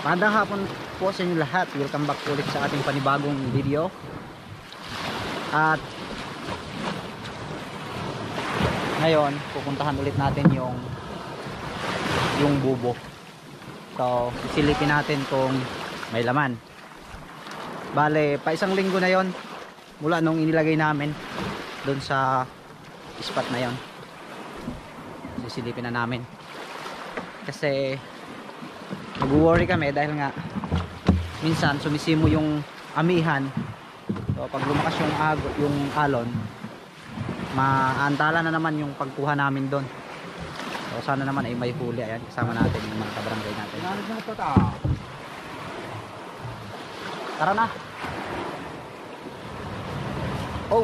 Magandang hapon po sa inyo lahat. Welcome back ulit sa ating panibagong video. At ngayon, pupuntahan ulit natin yung bubo. So, sisilipin natin kung may laman. Bale, pa isang linggo na yon mula nung inilagay namin doon sa spot na yon. Sisilipin na namin. Kasi nag-worry kami dahil nga minsan sumisimo yung amihan. So pag lumakas yung alon, maantala na naman yung pagkuha namin doon. So sana naman ay may huli. Ayan, kasama natin yung mga kabarangay natin. Tara na. Oh.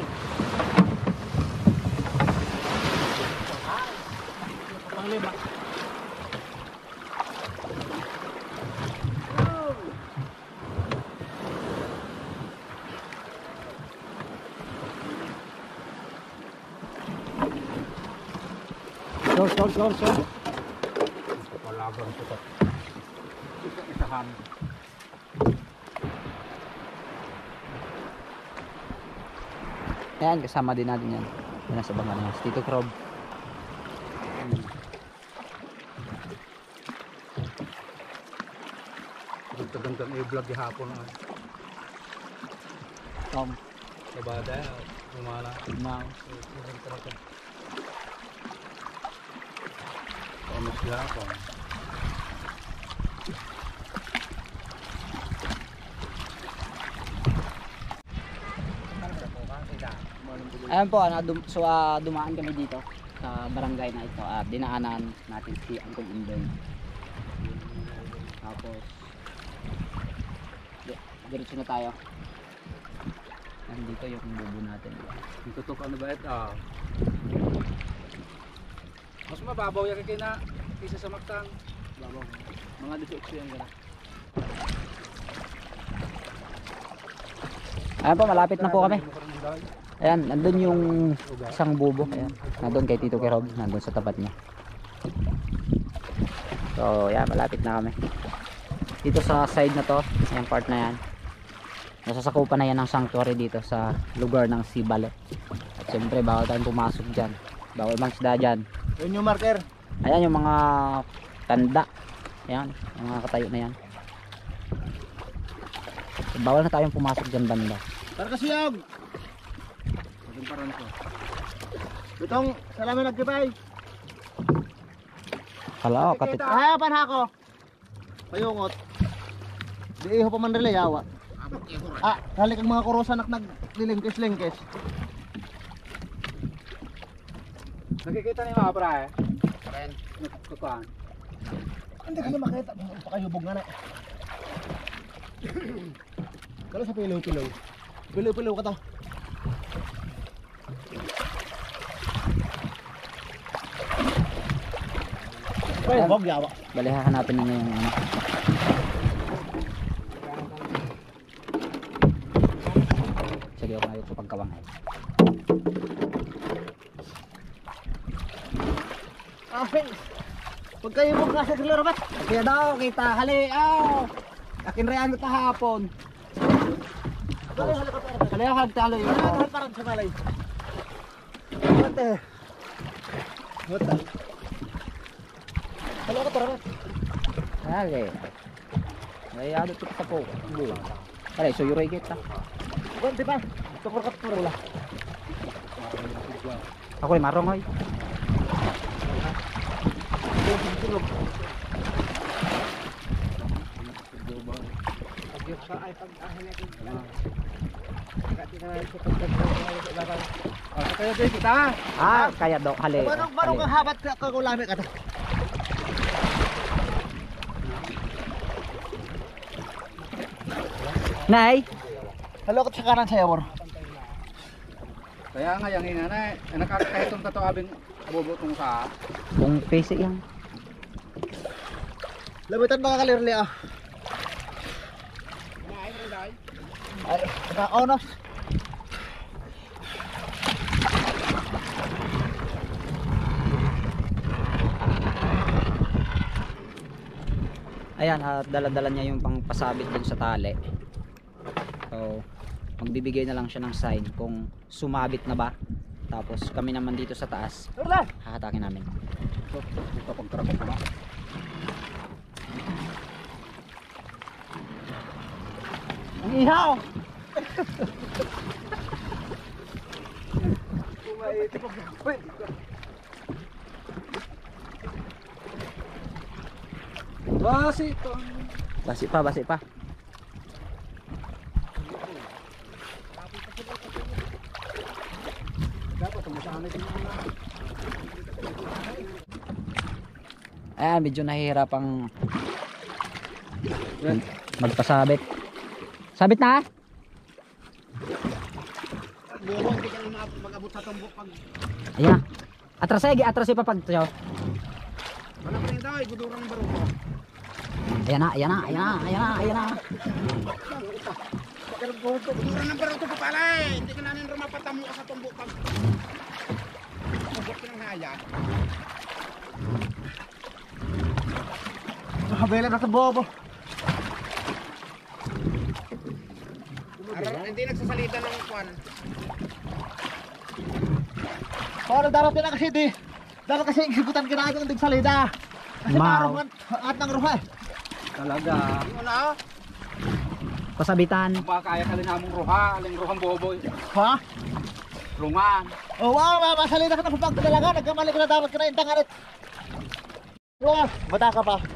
Go. Palaban ko to. Isahan. Ayan, kasama din natin yan. Yan sa bangka niya. Tito Crob. Gandang i-vlog hapon na. Tom. Sabada, umala. Mau. Ano sila ako? Ayan po, dumaan kami dito sa barangay na ito at dinaanan natin si Uncle Indoy. Tapos diretso na tayo. Nandito yung bubo natin. Yung tutok ano ba ito? Mas mababaw yan kay na isa sa maktang. Babaw. Mga 18 yan gana. Ayan po, malapit na po kami. Ayan, nandun yung isang bubo. Ayan, nandun kay Tito Kerob, nandun sa tapat niya. So, ayan, malapit na kami. Dito sa side na to, ayan part na yan. Nasasakupan na yan ng sanctuary dito sa lugar ng Sibale. At siyempre, bawal tayong pumasok dyan. Bawal mangsda dyan. Yun yung marker. Ayan yung mga tanda. Ayan, yung mga katayo na yan. So, bawal na tayong pumasok dyan banda. Para kasiyag. Bitong salamin nagkipay. Kala, kapit. Hayapan hako. Payungot. Di iho pa man rin yawa. Halik ang mga kurosan naglilingkis-lingkis. Nakikita niyo mga pra eh? Karen. Nagkukuhaan. Hindi ka na makita. Pakayubog nga na. Kala sa pilaw-pilaw. Pilaw-pilaw ka to. Bog yawa. Balihakan natin na yung ano. Sige, ako ngayon sa pagkawang ay. Pagkayubog nga sa silero ba? Kaya daw, kita, hali, akin reyan mo tahapon. Hali, hagtalo yun. Parang sa malay. Mate. Mata. Halo ka tara. Hali. Ay, ano ito sa po. Hali, so yuroy kita. Di ba? Tukor ka tukor wala. Ako ay marong ay. Kaya do hali. Manong kang habat ka kulami ka ta. Nay, Halo ka sa kanan sa yamor. Kaya nga yung hinanay, nakakahitong tatuabing bubutong sa kung face yan. Labitan mga kalirli ah. Ay, onos. Ayan, at dala-dala niya yung pangpasabit dun sa tali. So, magbibigay na lang siya ng sign kung sumabit na ba. Tapos kami naman dito sa taas, hahatakin namin. So, ito pag traffic na. Ang ihaw! Basi ito. Basi pa, basi pa. Dapat tumasanay din mga. Ayan, medyo nahihirapang magpasabit. Sabit na? Buho, hindi ka na mag-abot sa tumbok pag... Ayan. Atrasay pa pag tiyo. Wala pa rin daw, gudurang ng baruto. Ayan na, ayan na, ayan na, ayan na, ayan na. Gudurang ng baruto pa pala eh. Hindi ka nanin rumapatamo ka sa tumbok pag... Tumbok ka ng haya. Nakabela na sa bobo. Hindi nagsasalita ng kwan. Para darating na kasi di. Dapat kasi eksikutan ka na ang salida. Kasi Wow. at ng ruha. Talaga. Wala. Pasabitan. Kung kaya ka rin namong ruha, aling ruhang boboy. Ha? Lungan. Oh wow, masalida ka na sa pagtalaga. Nagkamali ka na dapat ka na intangarit. Ruha, bata ka pa.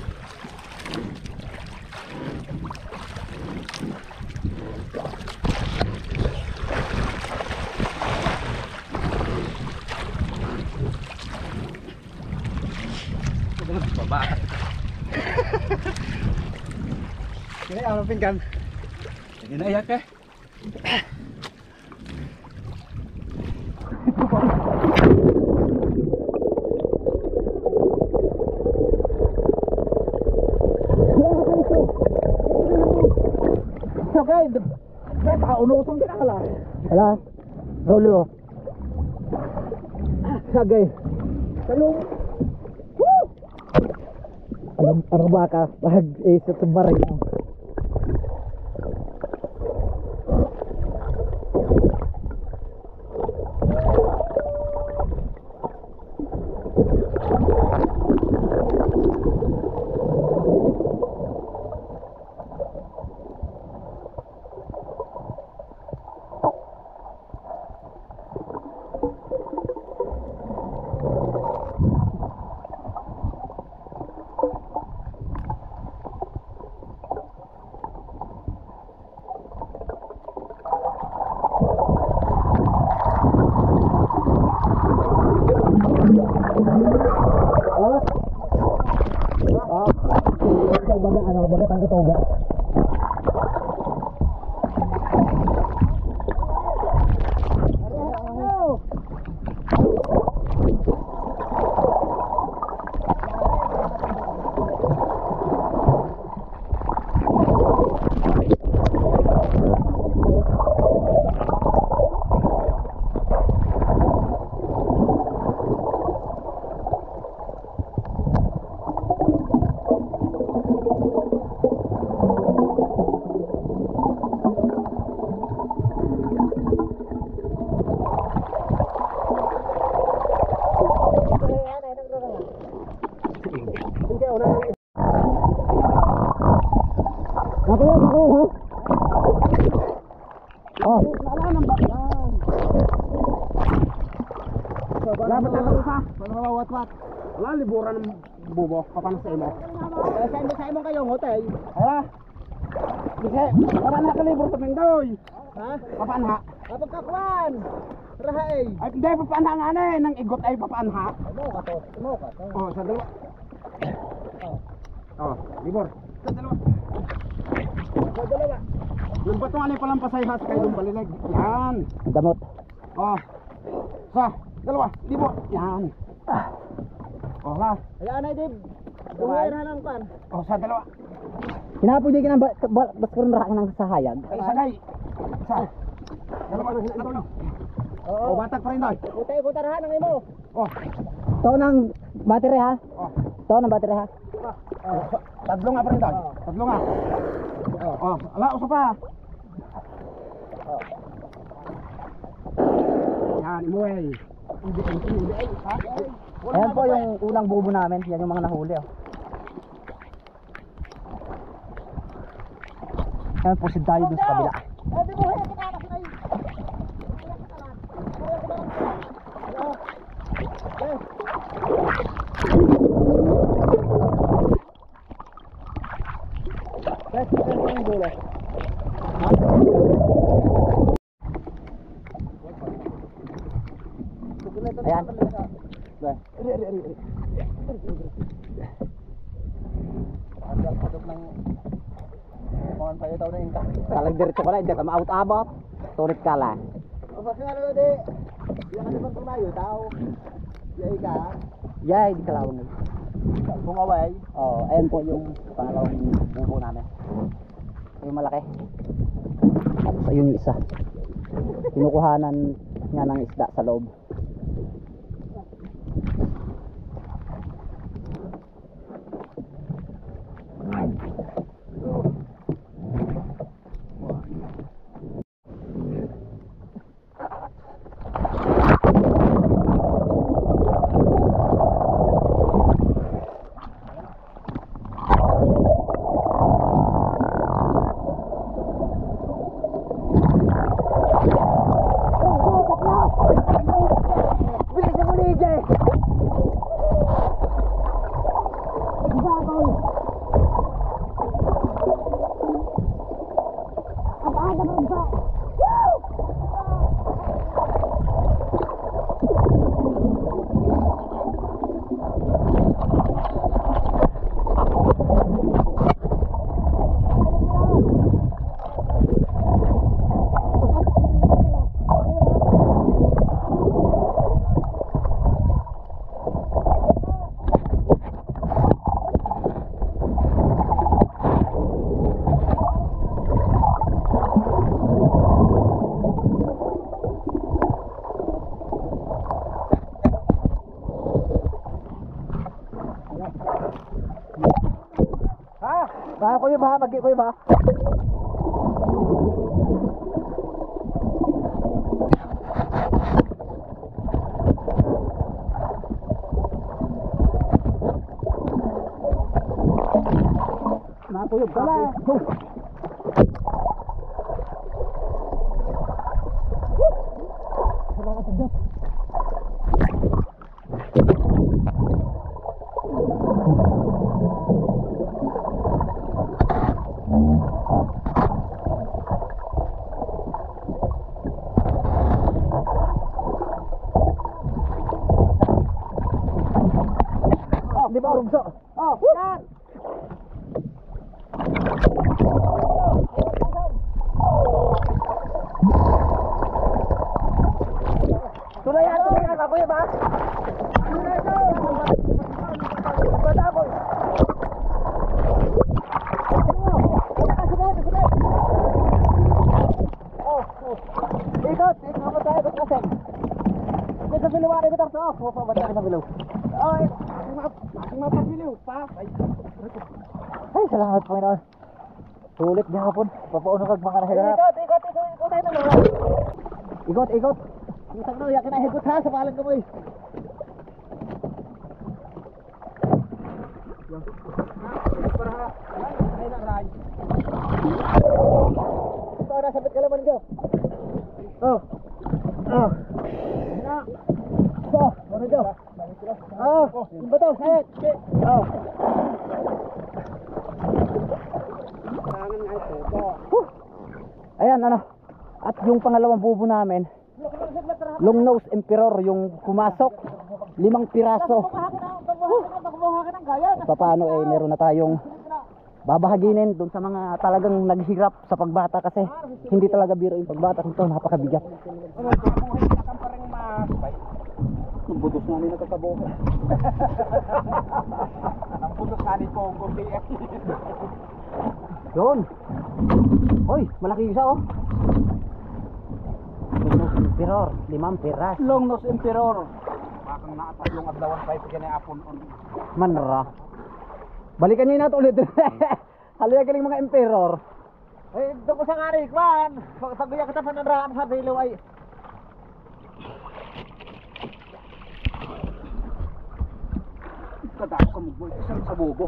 Baba. Ini ang pinggan. Hindi na iyak eh. Okay, tao nusong ka na. Hala. Rolo. Sagay. Talong. Ang baka pag isa sa baray lang. Bagat ang katoga. Ako yan, ha? Oh. Dapat na karusa. Mawawat-wat. Wala, liburan ng bubo. Papanas sa imo. Sa imo kayo ngotay. Hala. Kasi, papanha ka libur sa Mendoy. Ha? Papanha. Kapag kakwan. Rahay. Ay, hindi, papanha nga na eh. Nang igot ay papanha. Mo ka to. Mo ka to. Oh, sa dalawa. Oh, libur. Sa dalawa. Sa dalawa. Nang bato nga na palang pasayhas kayo ng balilag. Yan. Damot. Oh. Sa dalawa. Libur. Yan. Oh, la. Ayan ay dib. Buhay na ng pan. Oh, sa dalawa. Kinapo di ka ng baskaron ra ng sahayag. Ay, sagay. Sa. Dalawa. Ito. Oo. Oh, batak pa rin doy. Utay ko tarahan ang imo. Oh. Ito ng battery ha. Oh. Ito ng battery ha. Tatlo nga pa rin tayo. Tatlo nga. Oh, ala, usa pa. Yan, imuwi. Hindi. Ha? Ayan po yung unang bubo namin. Yan yung mga nahuli oh. Ayan po si tayo dun sa kabila. Ayan. Talag diretso ka lang, hindi ka ma-out-abot. Tulit ka lang. Yay, di kalawang. Pungaway. Oh, ayan po yung pangalawang bubo namin. Yung malaki. Tapos ayun yung isa. Kinukuhanan niya ng isda sa loob. Kaya ko yung ba? Magi ko yung ba? Nakuyog ka lang. Salamat sa Diyos. Di ba urugso? Oh, yan! Tulayan, ako yun ba? Bata ako. Ikot mo tayo, ikot kasi. Ikot sa liwanag ito. Oh, ba't sa biliw? Oh, mapapiliw pa. Ay, salamat Panginoon. Sulit niya hapon. Papauno kag mga nahirap. Ikot tayo na mga. Ikot. Isang na, yakin na hikot ha, sa palang ka mo eh. Para ha, ay lang ray. Ito na, sabit ka naman dyan. Oh. Ano dyan? Yung bato, sabit. Ayan, ano. At yung pangalawang bubo namin, long nose emperor yung pumasok, 5 piraso. Paano eh, meron na tayong babahaginin doon sa mga talagang naghirap sa pagbata kasi hindi talaga biro yung pagbata nito, napakabigat. Ang butos nga nila nagkakaboka. Ang butos nga ni Pongo. Yun. Hoy, malaki isa oh. Long nose emperor, 5 piras. Long nose emperor. naatas yung adlawan pa ito ganyan apon on. Manra. Balikan nyo na ito ulit. Halika galing mga emperor. Eh, doon ko sa ngari, kwan. Sabi kita pa nandraan sa dilo ay. Kadako ka mo isang sa bobo.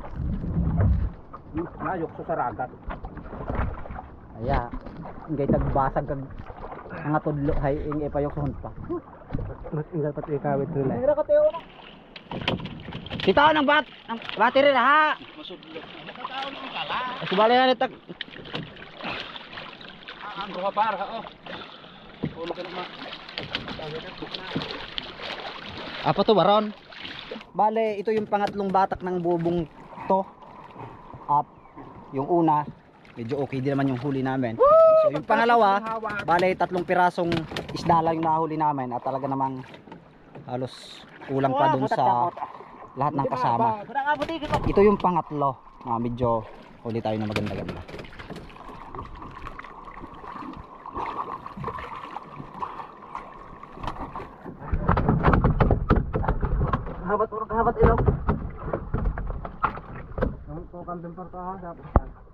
Layok sa saragat. Aya. Ngay tagbasag kag mga tudlo hay ing ipayok sa hunta. Mas ingal pat ikawit nila. Ngira ka teo na. Kita ng battery na ha. Masudlo. Nakataon ang kala. Subali na nitak. Ang roha para oh. Ulo ka naman. Apa to baron? Bale, ito yung pangatlong batak ng bubong to. At yung una, medyo okay din naman yung huli namin. So yung pangalawa, bale 3 pirasong isda lang yung nahuli namin at talaga namang halos kulang pa dun sa lahat ng kasama. Ito yung pangatlo. Medyo huli tayo na maganda-ganda. Kahabat ilaw. Ang tukang bemper to ha, dapat.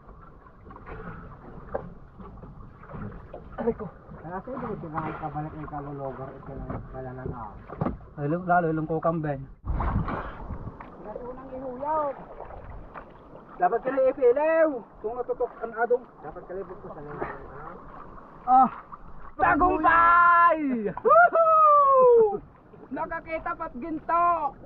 Ay ko. Kasi dito bakit kabalik ng kalulugar ito ng kalanan ah. Lalo ilong ko kamben. Unang ihuyaw. Dapat kali ipilew. Kung natutok ang adong. Dapat kalibot ko sa nila. Ah! Tagumpay! Woohoo! Nakakita pat ginto!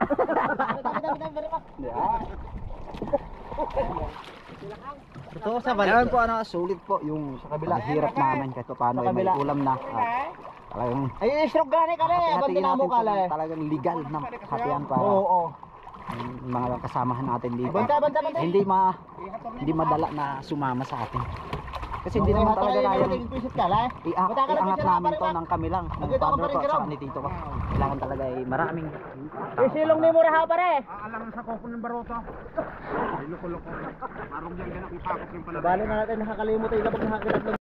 Ito sa balik po ano, sulit po yung sa kabila hirap namin kahit paano may ulam na. Talagang Ay, stroke gani ka na. hatiin Abandon mo natin ka la. talagang legal na hatian para Oo. yung mga kasamahan natin dito. Banta. Hindi madala na sumama sa atin. Kasi hindi naman talaga kayang iangat namin to ng kami lang. Ng father ko at saka ni tito ko. Kailangan talaga maraming Isilong ni mo raha pare. Aalangan sa koko ng baroto. Ay, loko-loko. Marong yan ganang ipakot yung pala. Bali na natin nakakalimot ay kapag nakakirat lang.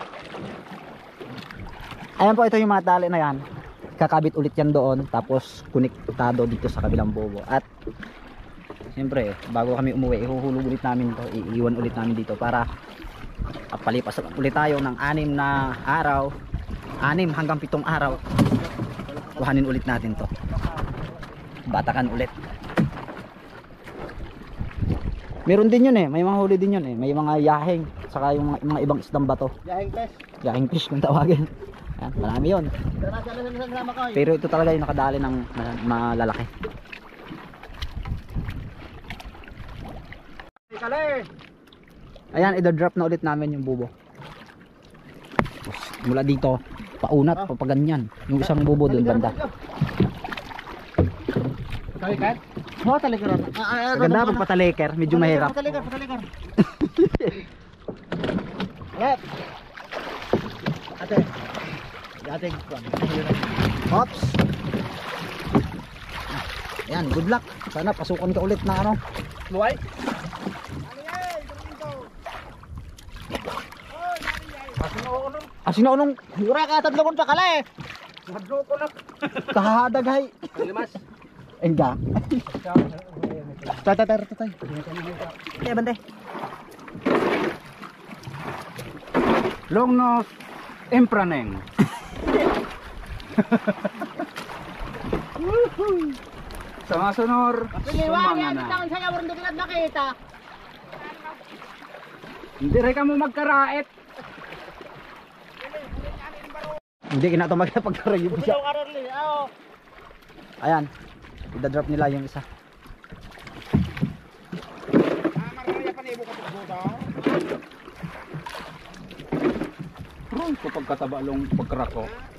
Ayan po, ito yung mga tali na yan. Kakabit ulit yan doon. Tapos konektado dito sa kabilang bobo. At siyempre, bago kami umuwi, ihuhulog ulit namin to. Iiwan ulit namin dito para palipas ulit tayo ng 6 na araw. 6 hanggang 7 araw. Kuhanin ulit natin to. Batakan ulit. Meron din yun eh. May mga huli din yun eh. May mga yaheng. Saka yung mga ibang isdang bato. Yahing test. Yaheng fish kung tawagin. Ayan, marami yun. Sama ko. Pero ito talaga yung nakadali ng malalaki. Kale! Ayan, i-drop na ulit namin yung bubo. Tapos, mula dito, paunat, papaganyan. Yung isang bubo doon banda. Kalikat? Mo talikaran. Maganda pag pataliker, medyo mahirap. Patalikar. Lep. Ate ko. Ops! Ayan, good luck. Sana pasukan ka ulit na ano. Luway? Asino nung Mura ka 3 kon pa kala eh. Madlo ko na. kahadaghay. Limas. Enggak. Tatay. Ya bante. Long nose. Empraneng. Sa mga sonor. Liwanag yan kita sa yawan din nakita. Hindi rin ka mo magkaraet. Hindi kina to magpagkarag yung siya. Ayan. I-drop nila yung isa. Kapag katabalong pagkarako.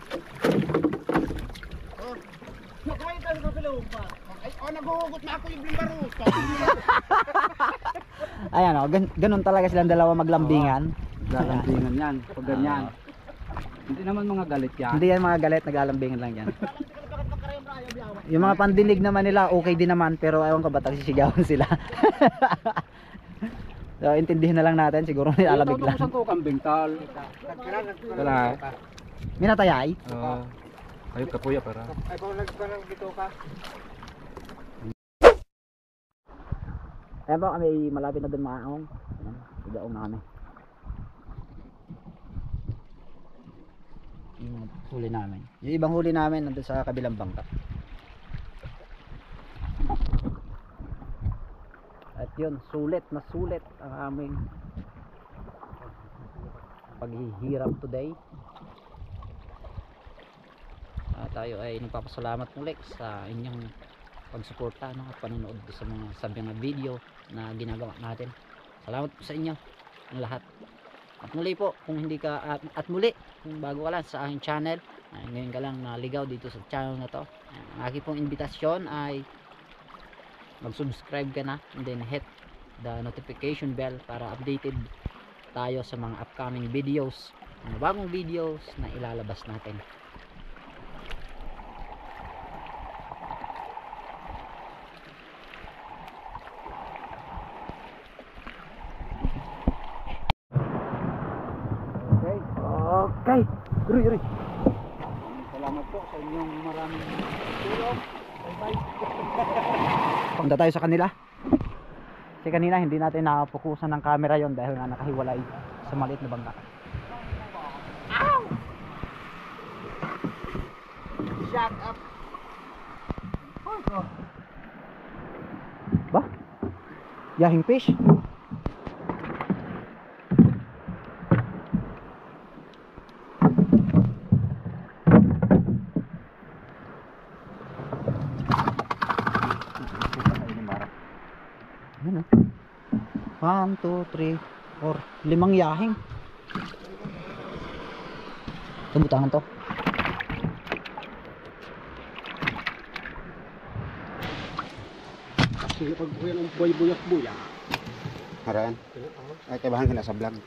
Ayan o, ganun talaga silang dalawa maglambingan. Lalambingan yan. Pag ganyan. Hindi naman mga galit yan. Hindi yan mga galit, naglalambingan lang yan. Yung mga pandinig naman nila, okay din naman. Pero ayaw ko ba sisigawan sila. So, intindihin na lang natin. Siguro nilalamig lang. Ito ko kambing tal. Wala. Minatayay? Ayun kapuya para. Ay, kung nagparang dito ka. Ayan po kami, malapit na dun maaong. Ayan, igaong na kami. Yung huli namin. Yung ibang huli namin nandun sa kabilang bangka. At yun, sulit na sulit ang aming paghihirap today. Tayo ay nagpapasalamat muli sa inyong pagsuporta at panonood sa mga sabyang na video na ginagawa natin. Salamat po sa inyo ang lahat. At muli po, kung hindi ka at muli, kung bago ka lang sa aking channel, ngayon ka lang naligaw dito sa channel na to, ang aking pong invitasyon ay mag-subscribe ka na and then hit the notification bell para updated tayo sa mga upcoming videos, mga bagong videos na ilalabas natin. Okay. Yuri. Salamat po sa inyong maraming tulong. Bye-bye. Punta tayo sa kanila. Kasi kanina hindi natin napokusan ng camera yon dahil nga nakahiwalay sa maliit na bangka. Ow! Shut up. Ba? Yahing fish? Ano? 1, 2, 3, 4, 5 yahing. Ito butangan to. Sige, pag yan ang buyak-buyak. Haraan. Ay kabahan ka na sa vlog.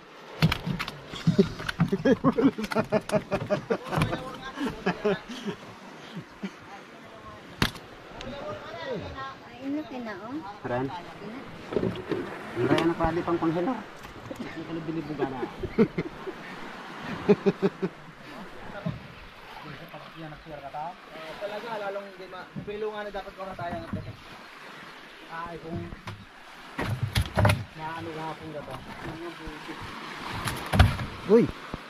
Ini kinao. Haraan. Raya na pali pang panghelo. Ano binibuga na? Talaga, lalong di ma. Pilo nga na dapat ko na tayo ng tete. Ay, kung naano nga pong gato. Uy!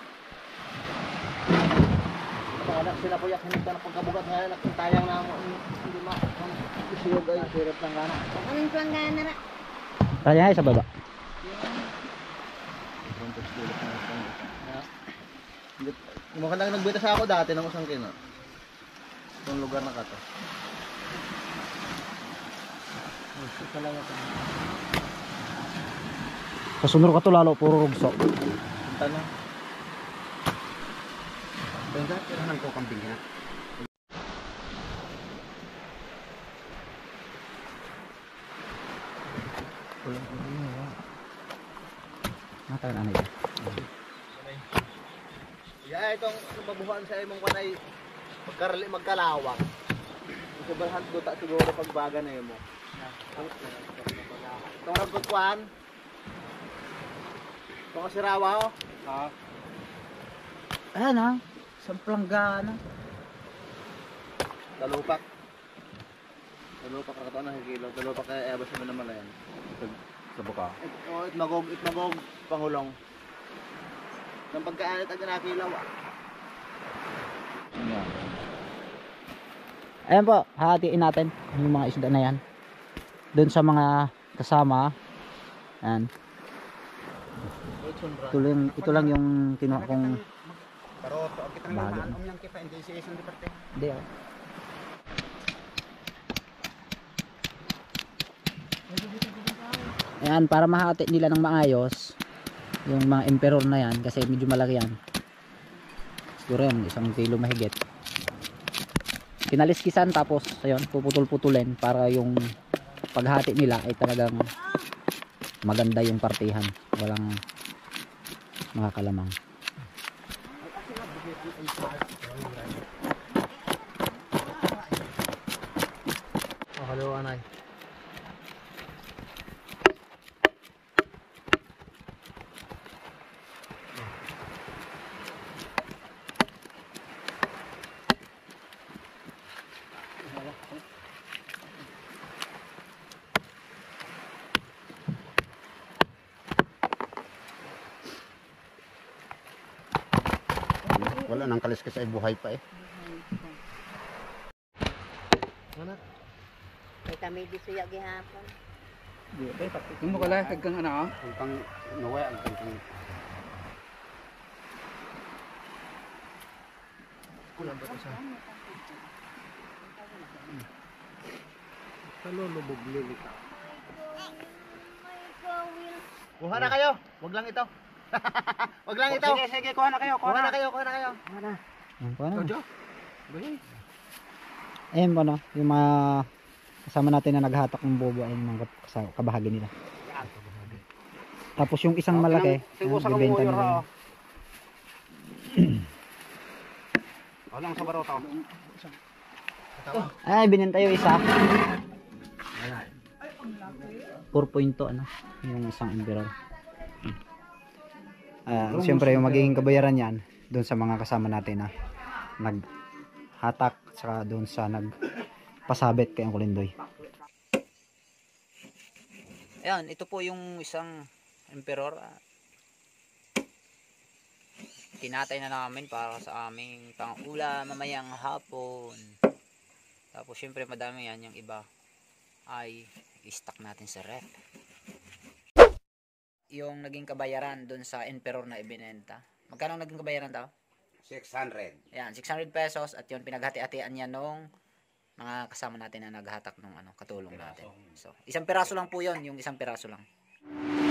Wala sila po yak hinagda na pagkabugat ngayon at tayang na mo. Hindi ma. Isiyog ay sirap ng gana. Anong planggana ra? Kaya ay sa baba. Mukha lang nagbita sa ako dati ng usang kina. Itong lugar na kato. Sa sunod ka to lalo puro rugso. Punta na. Benda tirahan ko kambing ha. Nataon ano yun? Ya itong mabuhan sa imong kanay magkalawak. Sobrahan duta siguro pagbaga na imo. Itong rambut kuan. Itong kasirawa ho. Ha. Ayan ha. Isang planggana. Dalupak. Dalupak ra kato na higilo. Dalupak kay abas mo naman yan. Sa buka. Itmagog pangulong. Nang pagkaanit ang nakilaw. Ayan po, hahatiin natin yung mga isda na yan. Doon sa mga kasama. Ayan. Ito lang yung kinuha kong Karoto, ang kita Bago. naman maanom yang kita hindi si isang diparte. hindi ah. Ayan, para mahati nila ng maayos yung mga emperor na yan kasi medyo malaki yan. Siguro yan, 1 kilo mahigit. Kinaliskisan tapos ayun, puputol-putulin para yung paghati nila ay talagang maganda yung partihan. Walang makakalamang. Hello anay. Wala nang kaliskis ay buhay pa eh. Ano? May kami di suya gihapon. Yung mo kala kang ano? Ang kang naway ang kang Kulang ba ito sa? kalulubog lilita. Kuha na kayo. Wag lang ito. Wag lang ito. Sige, kuha na kayo, Kuha na kayo. Kuha na kayo. Yan po ano. Jojo. Gay. Ayan po no, yung mga kasama natin na naghahatak ng bobo ay mga kabahagi nila. Tapos yung isang malaki, Sigusa ka mo bibenta your nila. ha. Walang sa barota. Ay, binenta yung isa. 4.2 ano, yung isang envelope. Siyempre yung magiging kabayaran yan doon sa mga kasama natin na naghatak saka doon sa nagpasabit kay Uncle Indoy. Ayan, ito po yung isang emperor. Tinatay na namin para sa aming pang-ulam mamayang hapon. Tapos syempre madami yan, yung iba ay i-stock natin sa ref. Yung naging kabayaran dun sa emperor na ibinenta. Magkano naging kabayaran daw? 600. Ayan, 600 pesos at yun pinaghati-hatian niya nung mga kasama natin na naghahatak nung katulong natin. So, isang piraso lang po yun, yung isang piraso lang.